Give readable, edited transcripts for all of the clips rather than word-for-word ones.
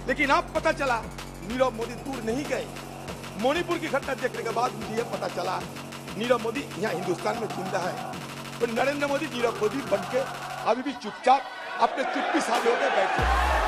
लेकिन अब पता चला नीरव मोदी दूर नहीं गए। मणिपुर की घटना देखने के बाद मुझे यह पता चला नीरव मोदी यहाँ हिंदुस्तान में जिंदा है। तो नरेंद्र मोदी नीरव मोदी बन के अभी भी चुपचाप अपने चुप्पी साधे होकर बैठे।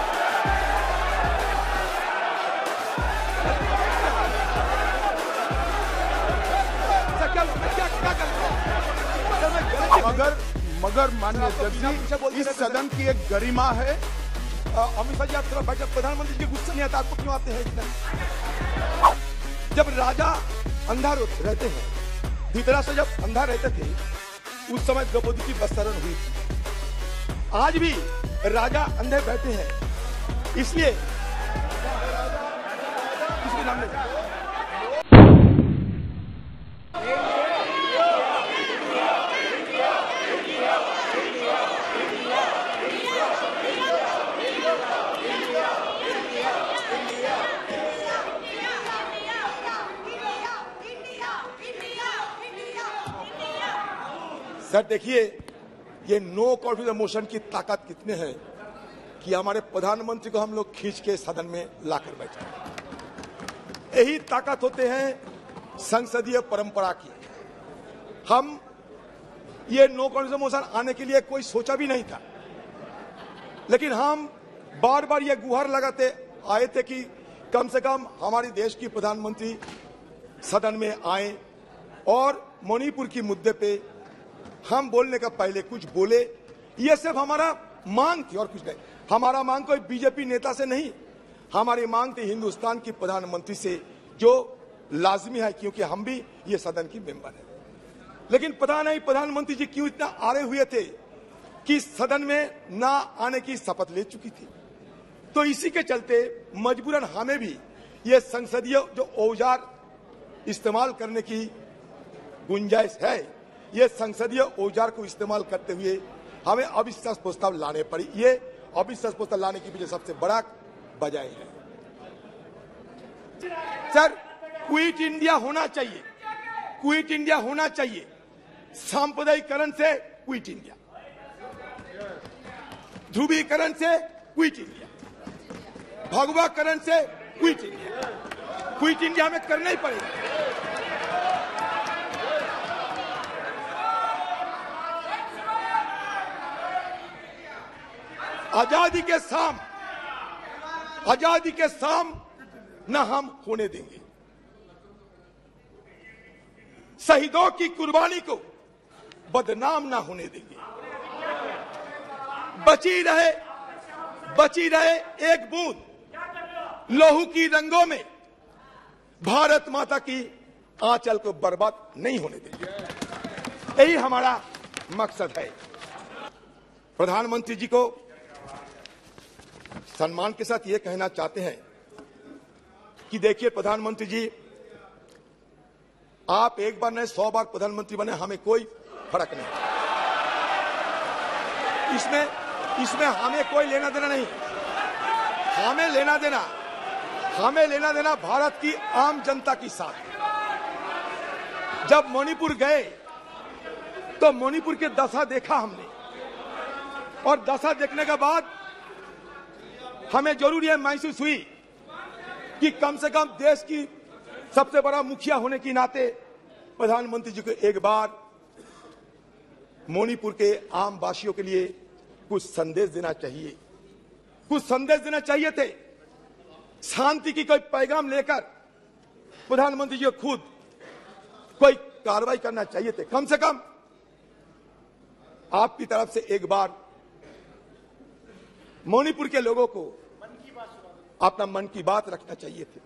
मगर माननीय अध्यक्ष, इस सदन की एक गरिमा है। अमित शाह जी, आप थोड़ा बैठे। प्रधानमंत्री जी गुस्सा नहीं आता आपको? क्यों आते हैं इतना? जब राजा अंधा रहते हैं, धृतराष्ट्र जब अंधा रहते थे, उस समय द्रौपदी की वस्त्रण हुई थी। आज भी राजा अंधे बैठे हैं, इसलिए किसके नाम ले? सर देखिए, ये नो कॉन्फिडेंस मोशन की ताकत कितने हैं कि हमारे प्रधानमंत्री को हम लोग खींच के सदन में लाकर बैठे। यही ताकत होते हैं संसदीय परंपरा की। हम ये नो कॉन्फिडेंस मोशन आने के लिए कोई सोचा भी नहीं था, लेकिन हम बार बार ये गुहार लगाते आए थे कि कम से कम हमारे देश की प्रधानमंत्री सदन में आए और मणिपुर की मुद्दे पे हम बोलने का पहले कुछ बोले। ये सिर्फ हमारा मांग थी और कुछ नहीं। हमारा मांग कोई बीजेपी नेता से नहीं, हमारी मांग थी हिंदुस्तान की प्रधानमंत्री से, जो लाजमी है क्योंकि हम भी ये सदन की मेंबर है। लेकिन पता नहीं प्रधानमंत्री जी क्यों इतना आड़े हुए थे कि सदन में ना आने की शपथ ले चुकी थी। तो इसी के चलते मजबूरन हमें भी ये संसदीय जो औजार इस्तेमाल करने की गुंजाइश है, ये संसदीय औजार को इस्तेमाल करते हुए हमें अविश्वास प्रस्ताव लाने पड़ी। ये अविश्वास प्रस्ताव लाने की पीछे सबसे बड़ा वजह है सर, क्विट इंडिया होना चाहिए, क्विट इंडिया होना चाहिए। सांप्रदायिकरण से क्विट इंडिया, ध्रुवीकरण से क्विट इंडिया, भगवाकरण से क्विट इंडिया। क्विट इंडिया हमें करना ही पड़ेगा। आजादी के साम न हम होने देंगे। शहीदों की कुर्बानी को बदनाम ना होने देंगे। बची रहे एक बूंद लहू की रंगों में, भारत माता की आंचल को बर्बाद नहीं होने देंगे। यही हमारा मकसद है। प्रधानमंत्री जी को सम्मान के साथ ये कहना चाहते हैं कि देखिए प्रधानमंत्री जी, आप एक बार नहीं 100 बार प्रधानमंत्री बने, हमें कोई फर्क नहीं। इसमें हमें कोई लेना देना नहीं। हमें लेना देना भारत की आम जनता के साथ। जब मणिपुर गए तो मणिपुर की दशा देखा हमने, और दशा देखने के बाद हमें जरूर यह महसूस हुई कि कम से कम देश की सबसे बड़ा मुखिया होने के नाते प्रधानमंत्री जी को एक बार मणिपुर के आम वासियों के लिए कुछ संदेश देना चाहिए। कुछ संदेश देना चाहिए थे, शांति की कोई पैगाम लेकर प्रधानमंत्री जी को खुद कोई कार्रवाई करना चाहिए थे। कम से कम आपकी तरफ से एक बार मणिपुर के लोगों को अपना मन की बात रखना चाहिए थे।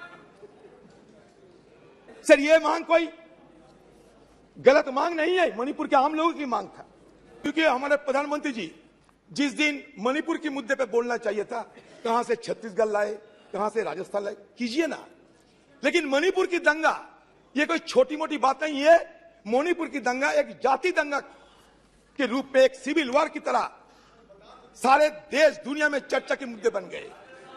सर ये मांग कोई गलत मांग नहीं है, मणिपुर के आम लोगों की मांग था। क्योंकि हमारे प्रधानमंत्री जी जिस दिन मणिपुर के मुद्दे पे बोलना चाहिए था, कहां से छत्तीसगढ़ लाए, कहां से राजस्थान लाए, कीजिए ना। लेकिन मणिपुर की दंगा ये कोई छोटी मोटी बात नहीं है। मणिपुर की दंगा एक जाति दंगा के रूप में, एक सिविल वॉर की तरह सारे देश दुनिया में चर्चा के मुद्दे बन गए।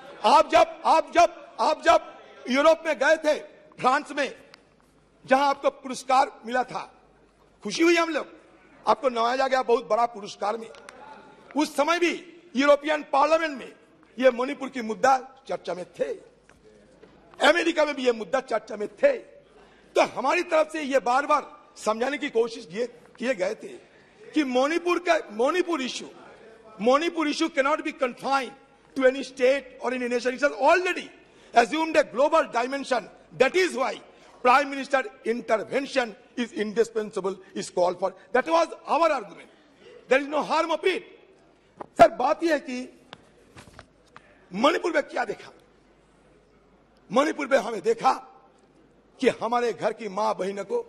आप जब यूरोप में गए थे, फ्रांस में, जहां आपको पुरस्कार मिला था, खुशी हुई हम लोग, आपको नवाजा गया बहुत बड़ा पुरस्कार में। उस समय भी यूरोपियन पार्लियामेंट में ये मणिपुर की मुद्दा चर्चा में थे, अमेरिका में भी ये मुद्दा चर्चा में थे। तो हमारी तरफ से ये बार बार समझाने की कोशिश किए गए थे कि Manipur issue cannot be confined to any state और any nation, it has already assumed a global dimension. That is why Prime Minister intervention is indispensable, is called for. That was our argument. There is no harm of it. Sir बात यह है कि मणिपुर में क्या देखा? मणिपुर में हमें देखा कि हमारे घर की मां बहनों को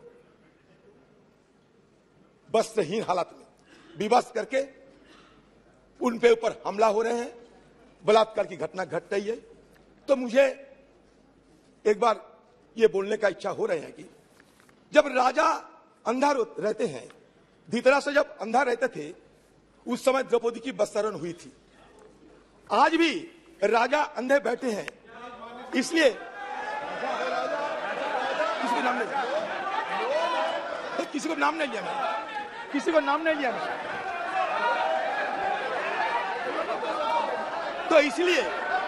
वस्त्रहीन हालत में विवश करके उन पे ऊपर हमला हो रहे हैं, बलात्कार की घटना घट रही है। तो मुझे एक बार ये बोलने का इच्छा हो रहा है कि जब राजा अंधा रहते हैं, धृतराष्ट्र जब अंधा रहते थे, उस समय द्रौपदी की वस्त्रहरण हुई थी। आज भी राजा अंधे बैठे हैं, इसलिए किसी को नाम नहीं लिया, किसी को नाम नहीं लिया मैं, किसी को नाम नहीं लिया मैं। तो इसलिए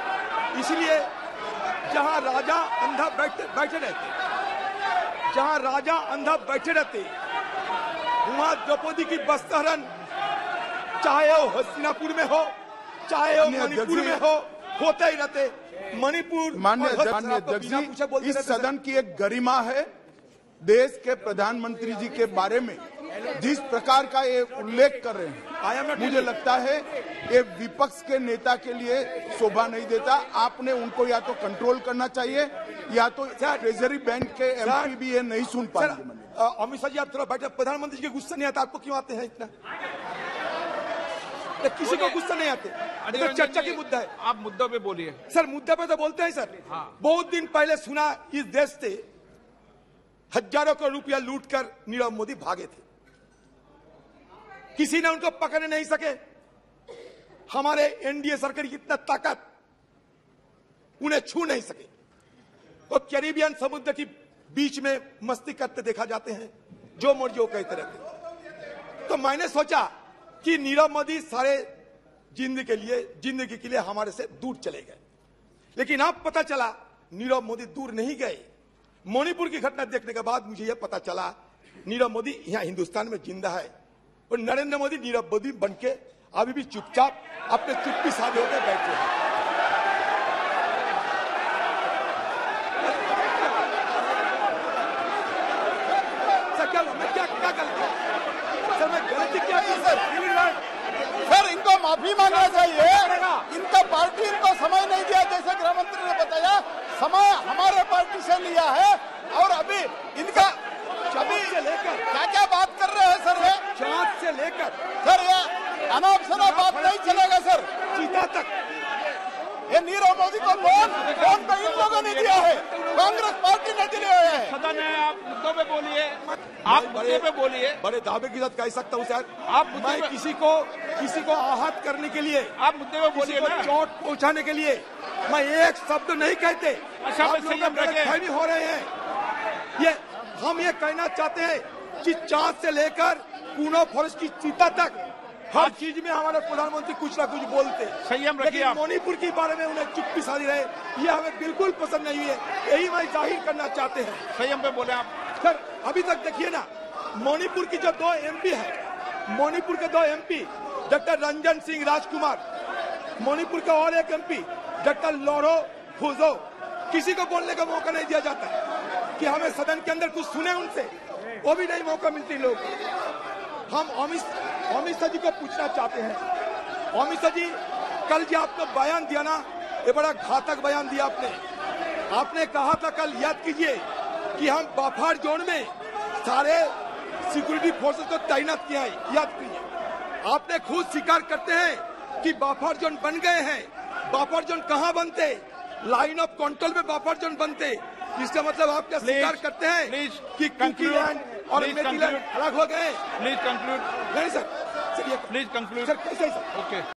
जहां राजा अंधा बैठे रहते, जहां राजा अंधा बैठे रहते, वहां द्रौपदी की वस्त्रहरण चाहे वो हस्तिनापुर में हो, चाहे वो मणिपुर में हो, होते ही रहते। मणिपुर माननीय अध्यक्ष जी, इस सदन की एक गरिमा है। देश के प्रधानमंत्री जी के बारे में जिस प्रकार का ये उल्लेख कर रहे हैं, मुझे लगता है ये विपक्ष के नेता के लिए शोभा नहीं देता। आपने उनको या तो कंट्रोल करना चाहिए या तो ट्रेजरी बैंक के एमपी भी ये नहीं सुन पाएंगे। अमित शाह जी आप थोड़ा बैठे, प्रधानमंत्री जी के गुस्सा नहीं आता, आपको क्यों आते हैं इतना? तो किसी को गुस्सा नहीं आते, तो चर्चा की मुद्दा है। आप मुद्दों पे बोलिए सर। मुद्दे पे तो बोलते हैं सर। हाँ। बहुत दिन पहले सुना इस देश से हजारों करोड़ रुपया लूटकर नीरव मोदी भागे थे, किसी ने उनको पकड़ नहीं सके। हमारे एनडीए सरकार की इतना ताकत, उन्हें छू नहीं सके। वो कैरिबियन समुद्र की बीच में मस्ती करते देखा जाते हैं, जो मर्जी वो कहते रहते। तो मैंने सोचा कि नीरव मोदी सारे जिंदगी के लिए हमारे से दूर चले गए, लेकिन अब पता चला नीरव मोदी दूर नहीं गए। मणिपुर की घटना देखने के बाद मुझे यह पता चला नीरव मोदी यहां हिंदुस्तान में जिंदा है, और नरेंद्र मोदी नीरव मोदी बनके अभी भी चुपचाप अपने चुप्पी साधे होकर बैठे हैं। सर क्या गलती? सर मैं गलती क्या की सर? सर इनको माफी मांगना चाहिए। इनका पार्टी इनको समय नहीं दिया, जैसे गृह मंत्री ने बताया, समय हमारे पार्टी से लिया है। और अभी इनका से लेकर क्या बात कर रहे हैं सर? जांच से लेकर सर ये अनाप शनाप बात नहीं चलेगा सर। चीता तक ये नीरव मोदी को लोन पे इन लोगों ने दिया है, कांग्रेस पार्टी ने दिए हुए हैं। सदन है, आप मुद्दों पे बोलिए, आप मुद्दे पे बोलिए। बड़े दावे के साथ कह सकता हूँ सर, आप मैं किसी को आहत करने के लिए, आप मुद्दे पे बोलिए ना, चोट पहुंचाने के लिए मैं एक शब्द नहीं कहते। अच्छा, आप लोग गलतफहमी हो रहे हैं। हम ये कहना चाहते हैं कि चांद से लेकर पूना फॉरेस्ट की चीता तक हर चीज में हमारे प्रधानमंत्री कुछ ना कुछ बोलते। संयम रखिए। लेकिन मणिपुर के बारे में उन्हें चुप्पी साधी रहे, ये हमें बिल्कुल पसंद नहीं है। यही मैं जाहिर करना चाहते हैं। संयम पे बोले आप सर। अभी तक देखिए ना, मणिपुर की जो 2 एमपी है, मणिपुर के 2 एमपी डॉक्टर रंजन सिंह राजकुमार, मणिपुर का और एक एमपी डॉक्टर लोरो फुजो, किसी को बोलने का मौका नहीं दिया जाता कि हमें सदन के अंदर कुछ सुने उनसे, वो भी नहीं मौका मिलती लोग। हम अमित शाह जी को पूछना चाहते हैं, अमित शाह जी कल जो आपने बयान दिया ना, ये बड़ा घातक बयान दिया आपने कहा था कल, याद कीजिए, कि हम बफर जोन में सारे सिक्योरिटी फोर्सेस को तैनात किया है। याद कीजिए, आपने खुद स्वीकार करते हैं कि बफर जोन बन गए हैं। बफर जोन कहाँ बनते? लाइन ऑफ कंट्रोल में बफर जोन बनते। इसका मतलब आप क्या स्वीकार करते हैं कि कुकीलैंड और मेरीलैंड अलग हो गए? Please conclude. नहीं सर, प्लीज कंक्लूड। सर कैसे सर? ओके।